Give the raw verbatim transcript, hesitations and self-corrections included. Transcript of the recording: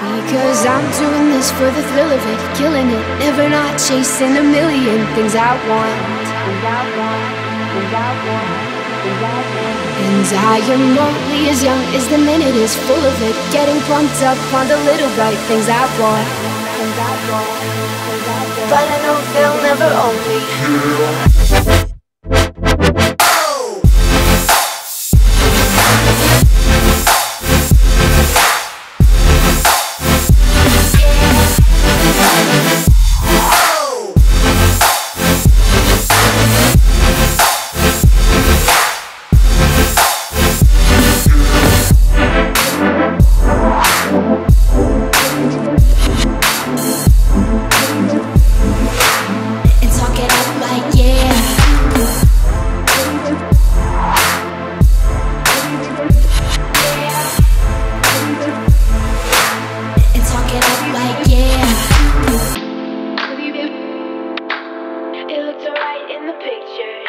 Because I'm doing this for the thrill of it, killing it, never not chasing a million things I want. And I am only as young as the minute is full of it, getting pumped up on the little bright things I want. But I know they'll never own me. It looks alright in the picture.